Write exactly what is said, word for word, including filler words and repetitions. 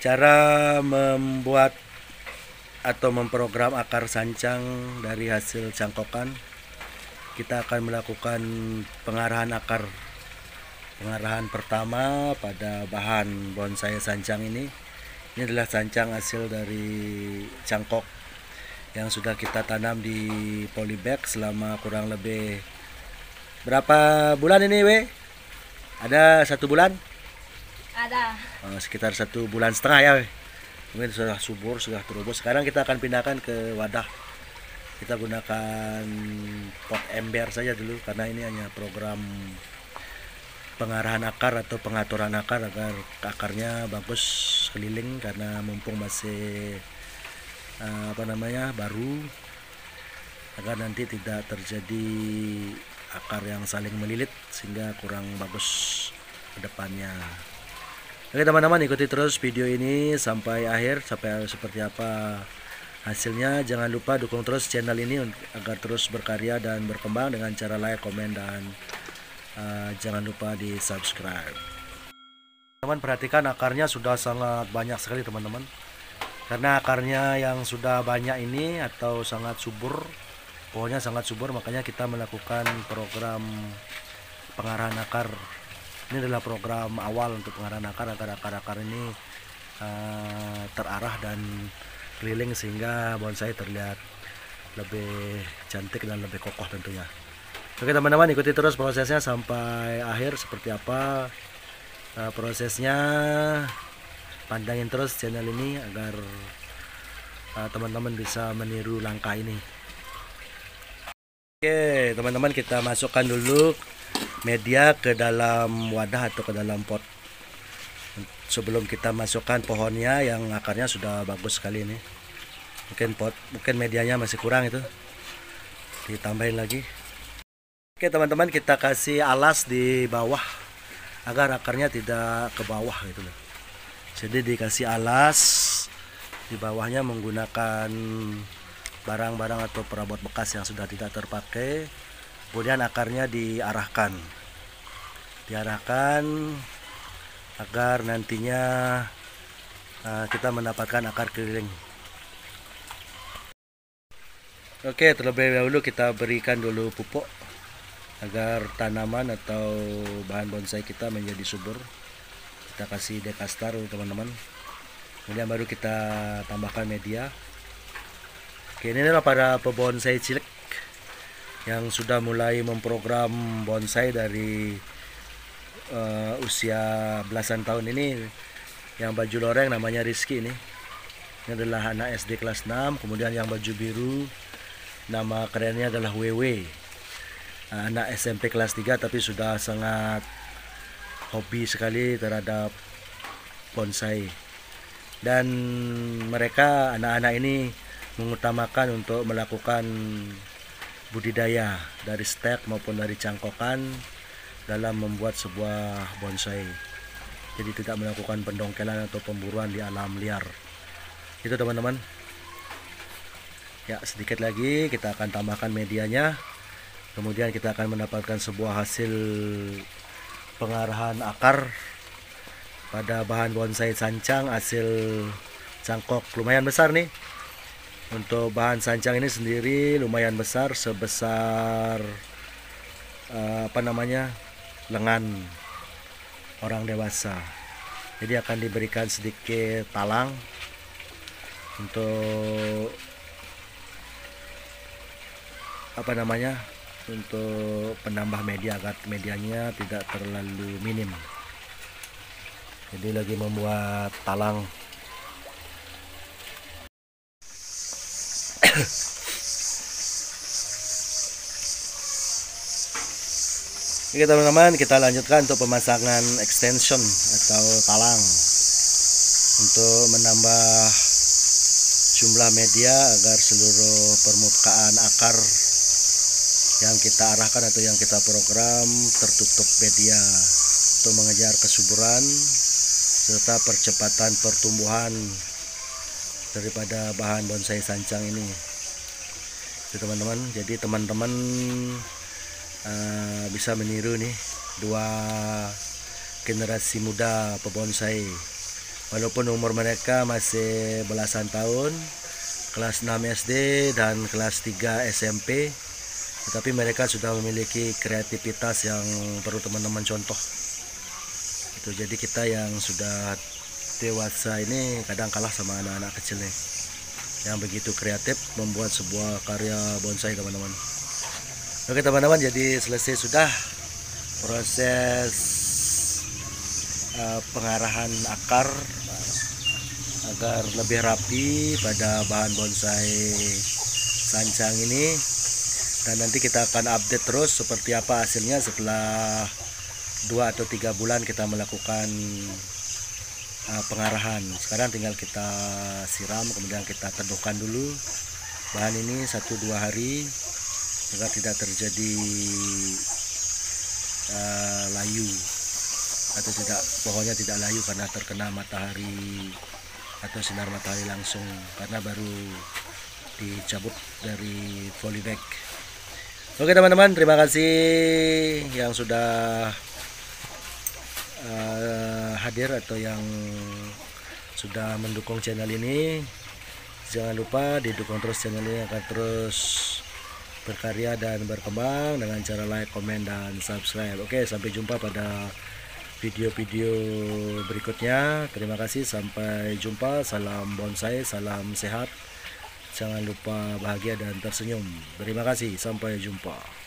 Cara membuat atau memprogram akar sancang dari hasil cangkokan, kita akan melakukan pengarahan akar. Pengarahan pertama pada bahan bonsai sancang ini. Ini adalah sancang hasil dari cangkok yang sudah kita tanam di polybag selama kurang lebih berapa bulan ini, we? Ada satu bulan? Ada. Oh, sekitar satu bulan setengah ya, we. Mungkin sudah subur, sudah terubus. Sekarang kita akan pindahkan ke wadah. Kita gunakan pot ember saja dulu karena ini hanya program pengarahan akar atau pengaturan akar agar akarnya bagus keliling, karena mumpung masih uh, apa namanya baru, agar nanti tidak terjadi akar yang saling melilit sehingga kurang bagus ke depannya. Oke teman-teman, ikuti terus video ini sampai akhir, sampai seperti apa hasilnya. Jangan lupa dukung terus channel ini agar terus berkarya dan berkembang dengan cara like, komen, dan uh, jangan lupa di subscribe. Teman, perhatikan akarnya sudah sangat banyak sekali teman-teman. Karena akarnya yang sudah banyak ini atau sangat subur, pohonnya sangat subur, makanya kita melakukan program pengarahan akar. Ini adalah program awal untuk pengarahan akar agar akar-akar ini uh, terarah dan keliling sehingga bonsai terlihat lebih cantik dan lebih kokoh tentunya. Oke teman-teman, ikuti terus prosesnya sampai akhir seperti apa uh, prosesnya. Pantengin terus channel ini agar teman-teman uh, bisa meniru langkah ini. Oke teman-teman, kita masukkan dulu media ke dalam wadah atau ke dalam pot sebelum kita masukkan pohonnya yang akarnya sudah bagus sekali ini. Mungkin pot, mungkin medianya masih kurang, itu ditambahin lagi. Oke teman-teman, kita kasih alas di bawah agar akarnya tidak ke bawah gitu loh. Jadi dikasih alas di bawahnya menggunakan barang-barang atau perabot bekas yang sudah tidak terpakai. Kemudian akarnya diarahkan, diarahkan agar nantinya uh, kita mendapatkan akar keliling. Oke, terlebih dahulu kita berikan dulu pupuk agar tanaman atau bahan bonsai kita menjadi subur. Kita kasih dekastar teman-teman. Kemudian baru kita tambahkan media. Oke, ini adalah para pebonsai cilik yang sudah mulai memprogram bonsai dari uh, usia belasan tahun ini. Yang baju loreng namanya Rizky ini. Ini adalah anak S D kelas enam. Kemudian yang baju biru nama kerennya adalah Wewe, anak S M P kelas tiga tapi sudah sangat hobi sekali terhadap bonsai. Dan mereka, anak-anak ini mengutamakan untuk melakukan budidaya dari stek maupun dari cangkokan dalam membuat sebuah bonsai. Jadi tidak melakukan pendongkelan atau pemburuan di alam liar. Itu teman-teman. Ya, sedikit lagi kita akan tambahkan medianya. Kemudian kita akan mendapatkan sebuah hasil pengarahan akar pada bahan bonsai sancang hasil cangkok lumayan besar nih. Untuk bahan sancang ini sendiri lumayan besar, sebesar uh, apa namanya lengan orang dewasa. Jadi akan diberikan sedikit talang untuk apa namanya untuk penambah media agar medianya tidak terlalu minim. Jadi lagi membuat talang. Oke teman-teman, kita lanjutkan untuk pemasangan extension atau talang untuk menambah jumlah media agar seluruh permukaan akar yang kita arahkan atau yang kita program tertutup media untuk mengejar kesuburan serta percepatan pertumbuhan daripada bahan bonsai sancang ini. Itu teman-teman. Jadi teman-teman uh, bisa meniru nih dua generasi muda pebonsai walaupun umur mereka masih belasan tahun, kelas enam S D dan kelas tiga S M P, tetapi mereka sudah memiliki kreativitas yang perlu teman-teman contoh. Itu jadi kita yang sudah dewasa ini kadang kalah sama anak-anak kecil nih, yang begitu kreatif membuat sebuah karya bonsai teman-teman. Oke teman-teman, jadi selesai sudah proses uh, pengarahan akar agar lebih rapi pada bahan bonsai sancang ini, dan nanti kita akan update terus seperti apa hasilnya setelah dua atau tiga bulan kita melakukan uh, pengarahan. Sekarang tinggal kita siram, kemudian kita teduhkan dulu bahan ini satu dua hari agar tidak terjadi uh, layu atau tidak, pohonnya tidak layu karena terkena matahari atau sinar matahari langsung, karena baru dicabut dari polybag. Oke teman-teman, terima kasih yang sudah uh, hadir atau yang sudah mendukung channel ini. Jangan lupa didukung terus channel ini akan terus berkarya dan berkembang dengan cara like, komen, dan subscribe. Oke, sampai jumpa pada video-video berikutnya. Terima kasih, sampai jumpa. Salam bonsai, salam sehat. Jangan lupa bahagia dan tersenyum. Terima kasih, sampai jumpa.